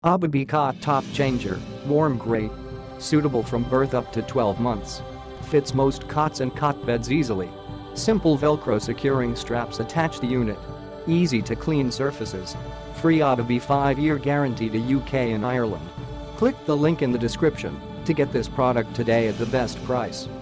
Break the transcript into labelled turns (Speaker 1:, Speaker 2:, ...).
Speaker 1: Ababi Cot Top Changer, warm great. Suitable from birth up to 12 months. Fits most cots and cot beds easily. Simple Velcro securing straps attach the unit. Easy to clean surfaces. Free Ababi 5-year guarantee to UK and Ireland. Click the link in the description to get this product today at the best price.